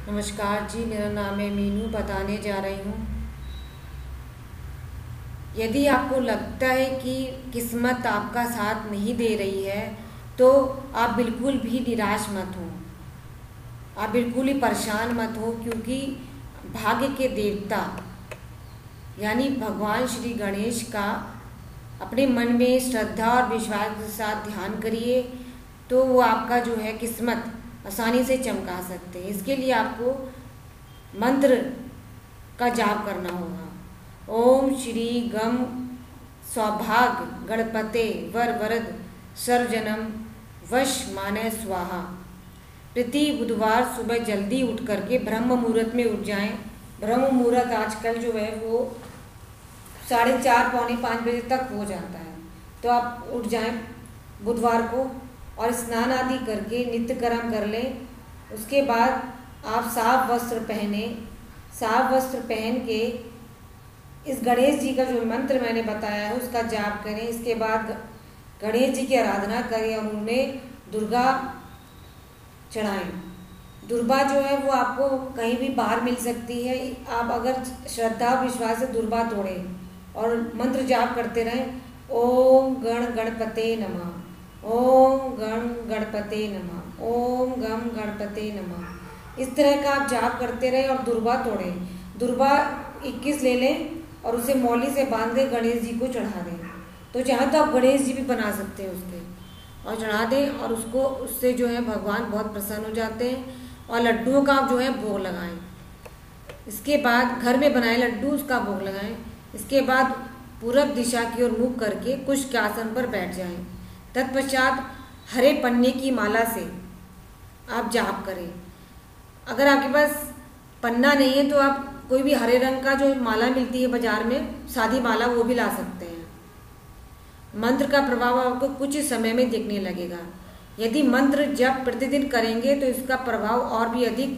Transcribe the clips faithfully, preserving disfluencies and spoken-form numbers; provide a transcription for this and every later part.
नमस्कार जी, मेरा नाम है मीनू। बताने जा रही हूँ, यदि आपको लगता है कि किस्मत आपका साथ नहीं दे रही है तो आप बिल्कुल भी निराश मत हो, आप बिल्कुल ही परेशान मत हो, क्योंकि भाग्य के देवता यानी भगवान श्री गणेश का अपने मन में श्रद्धा और विश्वास के साथ ध्यान करिए तो वो आपका जो है किस्मत आसानी से चमका सकते हैं। इसके लिए आपको मंत्र का जाप करना होगा। ओम श्री गम सौभाग्य गणपते वर वरद सर्वजनम वश माने स्वाहा। प्रति बुधवार सुबह जल्दी उठ करके ब्रह्म मुहूर्त में उठ जाएं। ब्रह्म मुहूर्त आजकल जो है वो साढ़े चार पौने पाँच बजे तक हो जाता है, तो आप उठ जाएं बुधवार को और स्नान आदि करके नित्य कर्म कर लें। उसके बाद आप साफ वस्त्र पहने, साफ वस्त्र पहन के इस गणेश जी का जो मंत्र मैंने बताया है उसका जाप करें। इसके बाद गणेश जी की आराधना करें और उन्हें दुर्गा चढ़ाएं। दुर्बा जो है वो आपको कहीं भी बाहर मिल सकती है। आप अगर श्रद्धा विश्वास से दुर्बा तोड़ें और मंत्र जाप करते रहें, ओम गण गणपते नमः, ओम गण गणपते नमः, ओम गम गणपते नमः। इस तरह का आप जाप करते रहें और दुर्बा तोड़ें। दुर्बा इक्कीस ले लें और उसे मौली से बांध दें, गणेश जी को चढ़ा दें। तो चाहे तो आप गणेश जी भी बना सकते हैं उसके, और चढ़ा दें और उसको उससे जो है भगवान बहुत प्रसन्न हो जाते हैं। और लड्डुओं का आप जो है भोग लगाएं। इसके बाद घर में बनाए लड्डू उसका भोग लगाएं। इसके बाद पूरब दिशा की ओर मुख करके कुश के आसन पर बैठ जाएं। तत्पश्चात हरे पन्ने की माला से आप जाप करें। अगर आपके पास पन्ना नहीं है तो आप कोई भी हरे रंग का जो माला मिलती है बाजार में, सादी माला, वो भी ला सकते हैं। मंत्र का प्रभाव आपको कुछ समय में दिखने लगेगा। यदि मंत्र जप प्रतिदिन करेंगे तो इसका प्रभाव और भी अधिक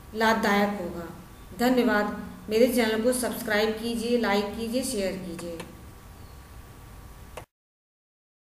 लाभदायक होगा। धन्यवाद। मेरे चैनल को सब्सक्राइब कीजिए, लाइक कीजिए, शेयर कीजिए।